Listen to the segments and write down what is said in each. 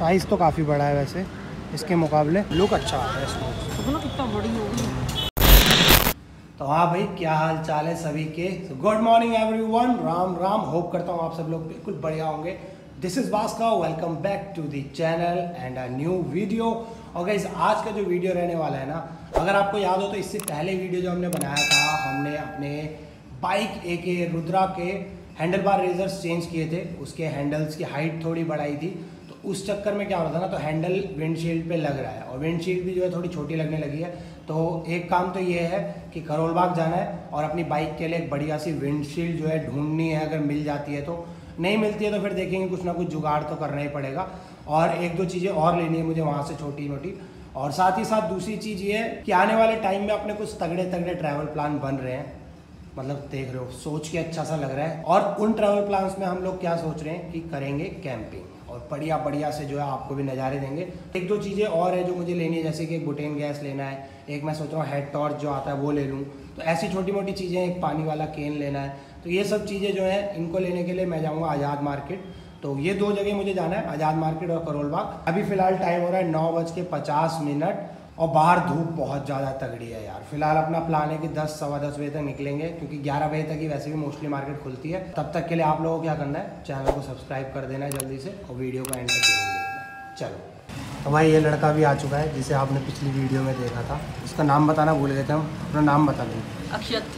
Size तो काफ़ी बड़ा है वैसे इसके मुकाबले, लुक अच्छा आ रहा है इसमें। कितना बड़ी होगी। तो हाँ भाई, क्या हाल चाल है सभी के। Good morning everyone, Ram Ram. Hope करता हूँ आप सब लोग बिल्कुल बढ़िया होंगे। This is Bhaskar, welcome back to the channel and a new video. और गाइस आज का जो वीडियो रहने वाला है ना, अगर आपको याद हो तो इससे पहले वीडियो जो हमने बनाया था, हमने अपने बाइक एक रुद्रा के हैंडल बार रेजर्स चेंज किए थे। उसके हैंडल्स की हाइट थोड़ी बढ़ाई थी, तो उस चक्कर में क्या हो रहा था ना, तो हैंडल विंडशील्ड पे लग रहा है और विंडशील्ड भी जो है थोड़ी छोटी लगने लगी है। तो एक काम तो ये है कि करोल बाग जाना है और अपनी बाइक के लिए एक बढ़िया सी विंडशील्ड जो है ढूंढनी है। अगर मिल जाती है तो, नहीं मिलती है तो फिर देखेंगे, कुछ ना कुछ जुगाड़ तो करना ही पड़ेगा। और एक दो चीज़ें और लेनी है मुझे वहाँ से छोटी मोटी। और साथ ही साथ दूसरी चीज़ ये है कि आने वाले टाइम में अपने कुछ तगड़े तगड़े ट्रैवल प्लान बन रहे हैं। मतलब देख रहे हो, सोच के अच्छा सा लग रहा है। और उन ट्रैवल प्लान्स में हम लोग क्या सोच रहे हैं कि करेंगे कैंपिंग और बढ़िया बढ़िया से जो है आपको भी नज़ारे देंगे। एक दो चीज़ें और है जो मुझे लेनी है, जैसे कि एक बुटेन गैस लेना है, एक मैं सोच रहा हूँ हेड टॉर्च जो आता है वो ले लूँ। तो ऐसी छोटी मोटी चीज़ें, एक पानी वाला केन लेना है। तो ये सब चीज़ें जो है, इनको लेने के लिए मैं जाऊँगा आज़ाद मार्केट। तो ये दो जगह मुझे जाना है, आज़ाद मार्केट और करोल बाग। अभी फ़िलहाल टाइम हो रहा है 9:50 और बाहर धूप बहुत ज़्यादा तगड़ी है यार। फिलहाल अपना प्लान है कि 10 सवा 10 बजे तक निकलेंगे, क्योंकि 11 बजे तक ही वैसे भी मोस्टली मार्केट खुलती है। तब तक के लिए आप लोगों को क्या करना है, चैनल को सब्सक्राइब कर देना है जल्दी से और वीडियो को एंड तक जरूर देखना। चलो, तो भाई ये लड़का भी आ चुका है जिसे आपने पिछली वीडियो में देखा था। उसका नाम बताना भूल गए थे हम, अपना नाम बता दें। अक्षत।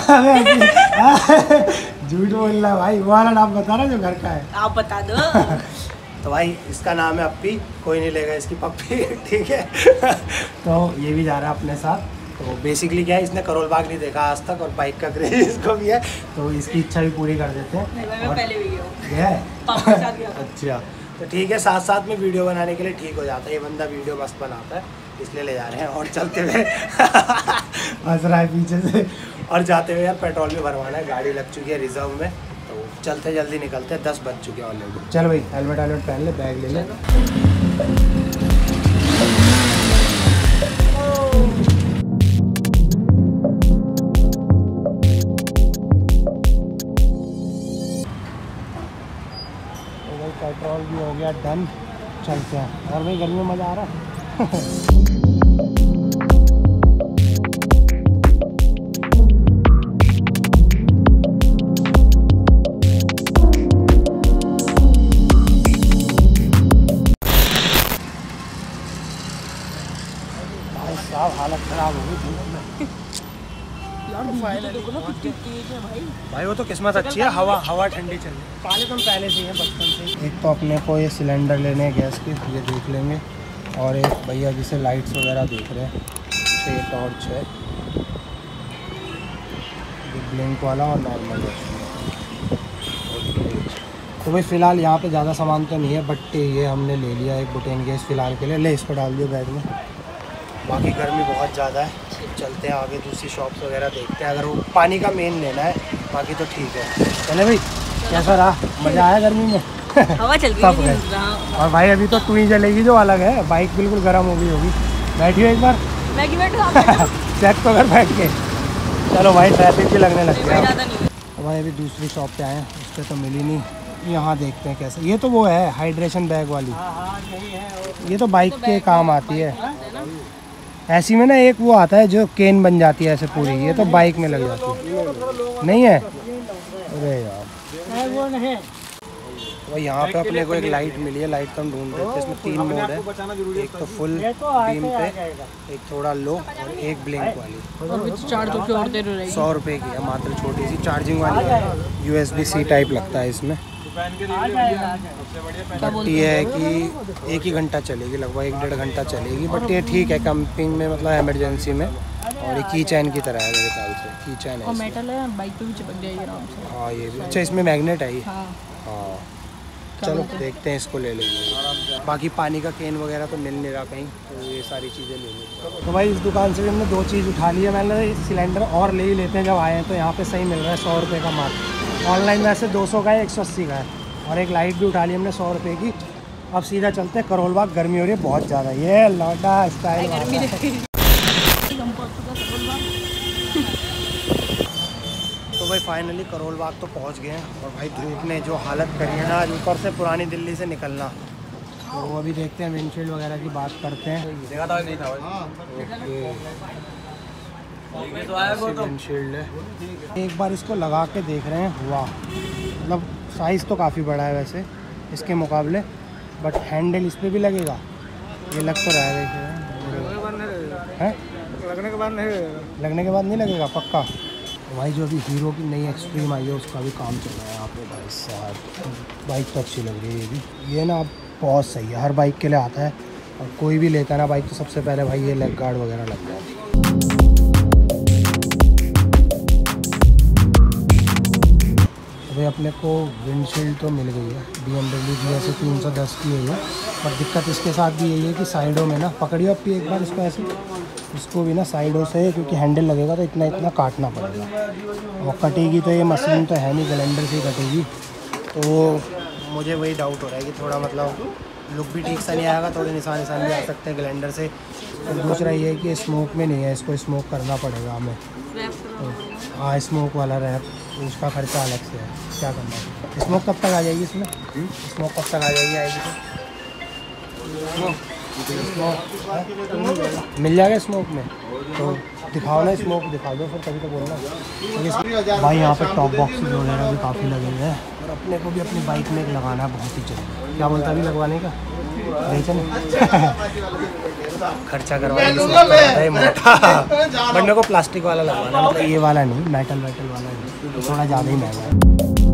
झूठ बोल रहा भाई, वो वाला नाम बता रहा जो घर का है। आप बता दो। तो भाई इसका नाम है अप्पी, कोई नहीं लेगा इसकी पप्पी। ठीक है। तो ये भी जा रहा है अपने साथ। तो बेसिकली क्या है, इसने करोल बाग नहीं देखा आज तक और बाइक का क्रेज इसको भी है, तो इसकी इच्छा भी पूरी कर देते हैं। मैं पहले भी गया है पापा के साथ गया था। अच्छा, तो ठीक है, साथ साथ में वीडियो बनाने के लिए ठीक हो जाता है। ये बंदा वीडियो मस्त बनाता है, इसलिए ले जा रहे हैं। और चलते हुए हंस रहा है पीछे से। और जाते हुए यार पेट्रोल भी भरवाना है, गाड़ी लग चुकी है रिजर्व में। तो चलते जल्दी निकलते हैं, 10 बज चुके हैं ऑलरेडी। चल भाई, हेलमेट पहन ले, बैग ले ले। पेट्रोल भी हो गया डन, चलते हैं। और भाई गर्मी में मज़ा आ रहा है। हालत खराब हो गई धूप में यार। देखो ना कितनी तेज है भाई। भाई वो तो किस्मत अच्छी है, हवा ठंडी चल रही है। काले तो हम पहले से ही हैं बचपन से। एक तो अपने को ये सिलेंडर लेने हैं गैस के, ये देख लेंगे। और एक भैया जिसे लाइट्स वगैरह देख रहे हैं, तो ये टॉर्च है, ब्लिंक वाला और नॉर्मल है। तो भाई फ़िलहाल यहाँ पे ज़्यादा सामान तो नहीं है, बट ये हमने ले लिया एक बुटेन गैस फ़िलहाल के लिए। ले इसको डाल दियो बैग में। बाकी गर्मी बहुत ज़्यादा है, चलते हैं आगे दूसरी शॉप्स वगैरह देखते हैं। अगर वो पानी का मेन लेना है, बाकी तो ठीक है। चले भाई, कैसा रहा, मज़ा आया गर्मी में? हवा चल रही है। और भाई अभी तो टुई जलेगी जो अलग है, बाइक बिल्कुल गर्म हो गई होगी। बैठियो एक बार, मैं क्यों बैठूं? चेक तो कर बैठ के। चलो भाई, ट्रैफिक भी लगने लग गया। तो भाई अभी दूसरी शॉप पे आए हैं, उस पर तो मिली नहीं। यहाँ देखते हैं कैसा। ये तो वो है हाइड्रेशन बैग वाली। ये तो बाइक के काम आती है। ऐसी में ना एक वो आता है जो केन बन जाती है ऐसे पूरी, ये तो बाइक में लग जाती है। नहीं है? अरे यार, वो नहीं। तो यहाँ पे अपने को एक लाइट मिली है, लाइट तो हम ढूंढ रहे थे। इसमें 3 मोड है, एक तो फुल बीम पे, एक थोड़ा लो और एक ब्लिंक वाली। चार्ज तो और देर हो रही है। 100 रुपये की है मात्र, छोटी सी चार्जिंग वाली है। USB-C टाइप लगता है इसमें। बट ये है कि 1 ही घंटा चलेगी, लगभग 1-1.5 घंटा चलेगी। बट ये ठीक है कैंपिंग में, मतलब इमरजेंसी में। और ये की चैन की तरह है मेरे ख्याल से, की चैन है। मेटल है, बाइक पे भी चिपक जाएगी आराम से। हाँ ये भी अच्छा, इसमें मैग्नेट है ये। हाँ चलो देखते हैं, इसको ले लेंगे। बाकी पानी का केन वगैरह तो मिल नहीं रहा कहीं, तो ये सारी चीज़ें ले लेंगे। तो भाई इस दुकान से भी हमने 2 चीज़ उठा ली है। मैंने सिलेंडर और ले ही लेते हैं, जब आए हैं तो यहाँ पे सही मिल रहा है 100 रुपये का मात्र। ऑनलाइन वैसे 200 का है, 180 का है। और एक लाइट भी उठा ली हमने 100 रुपये की। अब सीधा चलते हैं करोल बाग, गर्मी हो रही है बहुत ज़्यादा। ये लौटा स्टाइल। तो भाई फाइनली करोल बाग तो पहुंच गए हैं। और भाई धूप ने जो हालत करी है ना आज, ऊपर से पुरानी दिल्ली से निकलना तो अभी देखते हैं विंडशील्ड वगैरह की बात करते हैं। देखा था नहीं था विंडशील्ड है, एक बार इसको लगा के देख रहे हैं। वाह, मतलब साइज़ तो काफ़ी बड़ा है वैसे इसके मुकाबले, बट हैंडल इस पर भी लगेगा, ये लग तो रहा है। है लगने के बाद नहीं लगेगा। लगने के बाद नहीं लगेगा पक्का। भाई जो अभी हीरो की नई एक्सट्रीम आई है उसका भी काम चल रहा है यहाँ पे भाई साहब। बाइक तो अच्छी लग रही है ये भी, ये ना बहुत सही है, हर बाइक के लिए आता है। और कोई भी लेता है ना बाइक तो सबसे पहले भाई ये लेग गार्ड वगैरह लग जाए। अभी अपने को विंडशील्ड तो मिल गई है, BMW GS 310 की है ये। और दिक्कत इसके साथ भी यही है कि साइडों में ना, पकड़ियो अब एक बार इसको ऐसे, इसको भी ना साइडों से, क्योंकि हैंडल लगेगा तो इतना इतना काटना पड़ेगा। और कटेगी तो ये मशीन तो है नहीं, ग्राइंडर से ही कटेगी। तो मुझे वही डाउट हो रहा है कि थोड़ा मतलब लुक भी ठीक सा नहीं आएगा, थोड़े निशान भी आ सकते हैं ग्राइंडर से। और दूसरा ये है कि स्मोक में नहीं है, इसको स्मोक करना पड़ेगा हमें। हाँ, स्मोक वाला रैप, उसका खर्चा अलग से है, क्या करना है। स्मोक कब तक आ जाएगी इसमें? स्मोक कब तक आ जाएगी? आएगी तो मिल जाएगा स्मोक में, तो दिखाओ ना, स्मोक दिखा दो फिर, तभी तो बोलना। भाई यहाँ पे टॉप बॉक्स वगैरह भी काफ़ी लगे हुए हैं। और अपने को भी अपनी बाइक में एक लगाना है, बहुत ही जल्दी। क्या बोलता अभी लगवाने का? नहीं चले खर्चा करवाने मोटा, बट मेरे को प्लास्टिक वाला लगवाना है, मतलब ये वाला नहीं, मेटल वाला नहीं, तो थोड़ा ज़्यादा ही महंगा है।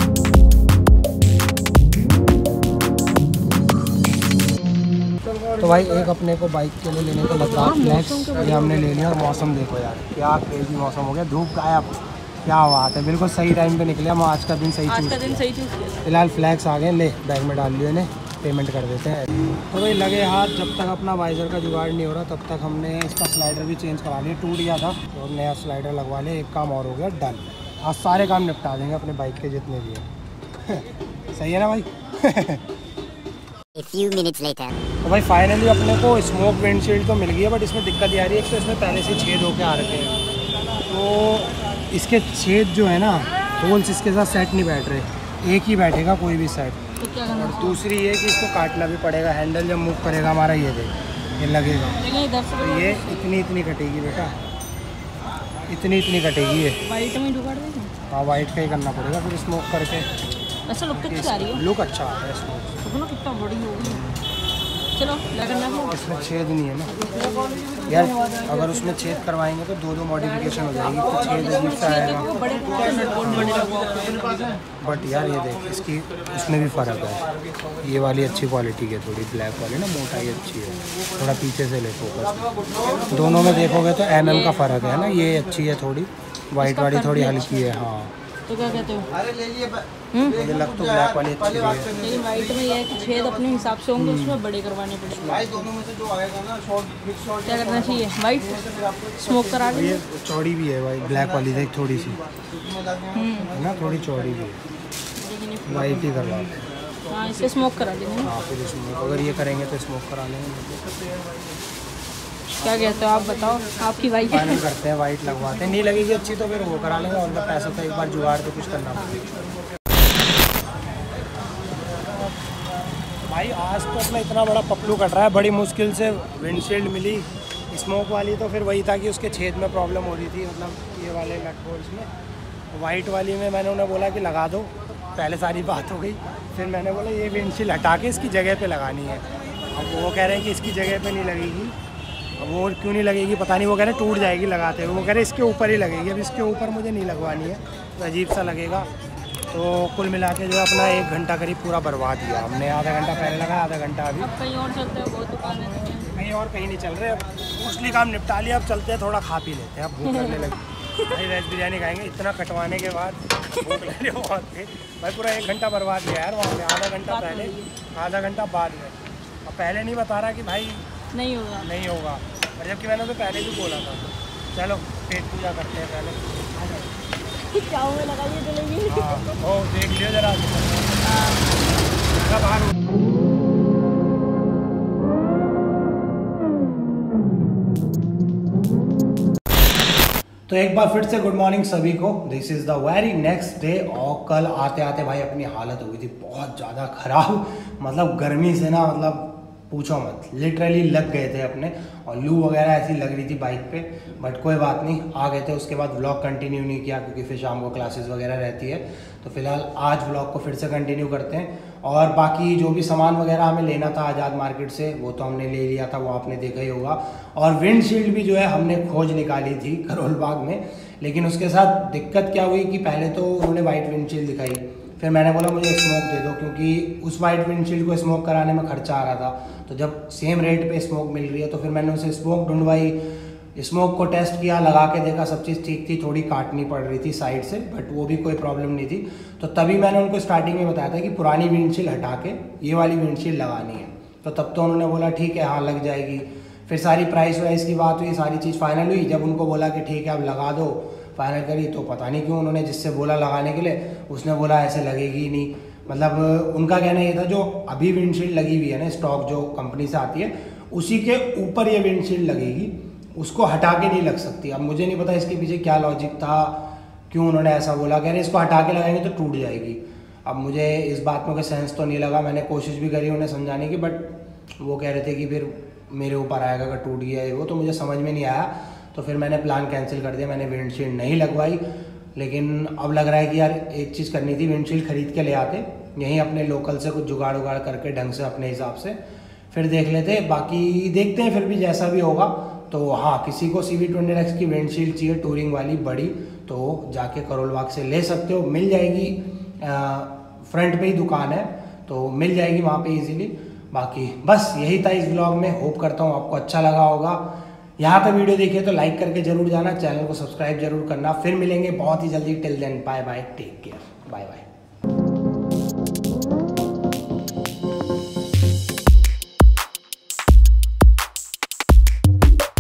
तो भाई एक अपने को बाइक के लिए लेने को लद्दाख फ्लैक्स, ये हमने ले लिया। और मौसम देखो यार, क्या क्रेजी मौसम हो गया, धूप गायब, क्या बात है, बिल्कुल सही टाइम पे निकले हम। आज का दिन सही चूज़ किया। फिलहाल फ्लैक्स आ गए, ले बैग में डाल लियो इन्हें, पेमेंट कर देते हैं। तो भाई लगे हाथ, जब तक अपना वाइज़र का जुगाड़ नहीं हो रहा तब तक हमने इसका स्लाइडर भी चेंज करा लिया, टूट गया था तो नया स्लाइडर लगवा लिया। एक काम और हो गया डन, आज सारे काम निपटा देंगे अपने बाइक के जितने भी हैं। सही है ना भाई? A few minutes later. तो भाई फाइनली अपने को स्मोक विंडशील्ड तो मिल गई है, बट इसमें दिक्कत ये आ रही है, एक तो इसमें पहले से छेद होके आ रखे हैं, तो इसके छेद जो है ना, होल्स इसके साथ सेट नहीं बैठ रहे, एक ही बैठेगा कोई भी सेट। और दूसरी ये कि इसको काटना भी पड़ेगा, हैंडल जब मूव करेगा हमारा ये देख ये लगेगा, तो ये इतनी कटेगी बेटा, इतनी कटेगी ये। वाइट में जुगाड़ देंगे। हाँ, वाइट का ही करना पड़ेगा फिर स्मोक करके। ऐसा लुक कितनी आ रही है, लुक अच्छा आता है स्मोक। तो कितना बड़ी होगी। चलो क्या करना है? इसमें छेद नहीं है ना यार, अगर उसमें छेद करवाएंगे तो दो मॉडिफिकेशन हो जाएगी, तो छेद अजीब सा आएगा। बट यार ये देख, इसकी उसमें भी फ़र्क है, ये वाली अच्छी क्वालिटी की है थोड़ी, ब्लैक वाली ना मोटाई अच्छी है, थोड़ा पीछे से ले फोकस। दोनों में देखोगे तो MM का फ़र्क है ना, ये अच्छी है थोड़ी, वाइट वाली थोड़ी हल्की है। हाँ, तो क्या कहते हो? मुझे लग तो ब्लैक वाली अच्छी है। लेकिन वाइट में ये है कि छेद अपने हिसाब से होंगे, उसमें बड़े करवाने पड़ेंगे। क्या करना चाहिए? वाइट स्मोक करा देंगे। ये चौड़ी भी है भाई, ब्लैक वाली देख थोड़ी सी है ना, थोड़ी चौड़ी भी है, वाइट ही करवा दें। हाँ, इसे स्मोक करा देंगे। हाँ, फिर स्मोक अगर ये करेंगे तो स्मोक करा लेंगे। क्या कहते हो आप, बताओ, आपकी बाइक फाइनल करते हैं, वाइट लगवाते हैं, नहीं लगेगी अच्छी तो फिर वो करा लेंगे, और पैसों का एक बार जुगाड़ तो कुछ करना पड़ेगा। भाई आज तो अपना इतना बड़ा पपलू कट रहा है, बड़ी मुश्किल से विंडशील्ड मिली स्मोक वाली, तो फिर वही था कि उसके छेद में प्रॉब्लम हो रही थी, मतलब ये वाले नट होल्स में। वाइट वाली में मैंने उन्हें बोला कि लगा दो, पहले सारी बात हो गई, फिर मैंने बोला ये विंडशील्ड हटा के इसकी जगह पे लगानी है। अब वो कह रहे हैं कि इसकी जगह पे नहीं लगेगी, अब वो क्यों नहीं लगेगी पता नहीं, वो कह रहे टूट जाएगी लगाते हुए, वो कह रहे इसके ऊपर ही लगेगी। अब इसके ऊपर मुझे नहीं लगवानी है, तो अजीब सा लगेगा। तो कुल मिला के जो है अपना 1 घंटा करीब पूरा बर्बाद किया हमने, आधा घंटा पहले लगा, आधा घंटा अभी। कहीं और चलते हैं, बहुत दुकानें हैं। कहीं और कहीं नहीं चल रहे, अब मोस्टली काम निपटा लिया, अब चलते हैं थोड़ा खा पी लेते हैं, अब भूख लगने लगी। भाई वेज बिरयानी खाएंगे, इतना कटवाने के बाद भूख लग रही है बहुत थी भाई, पूरा 1 घंटा बर्बाद किया यार वहाँ पे, आधा घंटा पहले, आधा घंटा बाद में। अब पहले नहीं बता रहा कि भाई नहीं होगा, और जबकि मैंने तो पहले भी बोला था। चलो पेट पूजा करते हैं पहले, क्या में लगाइए चलेंगे। हाँ, ओ देख लियो जरा बाहर। तो एक बार फिर से गुड मॉर्निंग सभी को। This is the very next day. और कल आते आते भाई अपनी हालत हो गई थी बहुत ज़्यादा ख़राब, मतलब गर्मी से ना, मतलब पूछो मत, लिटरली लग गए थे अपने, और लू वगैरह ऐसी लग रही थी बाइक पे, बट कोई बात नहीं, आ गए थे। उसके बाद व्लॉग कंटिन्यू नहीं किया क्योंकि फिर शाम को क्लासेस वगैरह रहती है, तो फिलहाल आज व्लॉग को फिर से कंटिन्यू करते हैं। और बाकी जो भी सामान वगैरह हमें लेना था आज़ाद मार्केट से वो तो हमने ले लिया था, वो आपने देखा ही होगा। और विंडशील्ड भी जो है हमने खोज निकाली थी करोल बाग में, लेकिन उसके साथ दिक्कत क्या हुई कि पहले तो उन्होंने वाइट विंडशील्ड दिखाई, फिर मैंने बोला मुझे स्मोक दे दो, क्योंकि उस वाइट विंडशील्ड को स्मोक कराने में खर्चा आ रहा था। तो जब सेम रेट पे स्मोक मिल रही है तो फिर मैंने उसे स्मोक ढूंढवाई, स्मोक को टेस्ट किया, लगा के देखा, सब चीज़ ठीक थी, थोड़ी काटनी पड़ रही थी साइड से, बट वो भी कोई प्रॉब्लम नहीं थी। तो तभी मैंने उनको स्टार्टिंग में बताया था कि पुरानी विंडशील्ड हटा के ये वाली विंडशील्ड लगानी है। तो तब तो उन्होंने बोला ठीक है, हाँ लग जाएगी। फिर सारी प्राइस वाइस की बात हुई, सारी चीज़ फाइनल हुई। जब उनको बोला कि ठीक है अब लगा दो, फाइनल करी, तो पता नहीं क्यों उन्होंने जिससे बोला लगाने के लिए उसने बोला ऐसे लगेगी ही नहीं। मतलब उनका कहना ये था जो अभी विंडशील्ड लगी हुई है ना, स्टॉक जो कंपनी से आती है उसी के ऊपर ये विंडशील्ड लगेगी, उसको हटा के नहीं लग सकती। अब मुझे नहीं पता इसके पीछे क्या लॉजिक था, क्यों उन्होंने ऐसा बोला। कह रहे इसको हटा के लगाएंगे तो टूट जाएगी। अब मुझे इस बात में कोई सेंस तो नहीं लगा, मैंने कोशिश भी करी उन्हें समझाने की, बट वो कह रहे थे कि फिर मेरे ऊपर आएगा अगर टूट गया है वो, तो मुझे समझ में नहीं आया। तो फिर मैंने प्लान कैंसिल कर दिया, मैंने विंडशील्ड नहीं लगवाई। लेकिन अब लग रहा है कि यार एक चीज़ करनी थी, विंडशील्ड खरीद के ले आते, यहीं अपने लोकल से कुछ जुगाड़ उगाड़ करके ढंग से अपने हिसाब से फिर देख लेते। बाकी देखते हैं फिर भी जैसा भी होगा। तो हाँ, किसी को CV20X की विंडशील्ड चाहिए टूरिंग वाली बड़ी, तो जाके करोल बाग से ले सकते हो, मिल जाएगी। फ्रंट पे ही दुकान है तो मिल जाएगी वहाँ पे इजीली। बाकी बस यही था इस व्लॉग में, होप करता हूँ आपको अच्छा लगा होगा। यहाँ पे वीडियो देखिए तो लाइक करके जरूर जाना, चैनल को सब्सक्राइब जरूर करना। फिर मिलेंगे बहुत ही जल्दी, till then bye bye, take care, bye bye.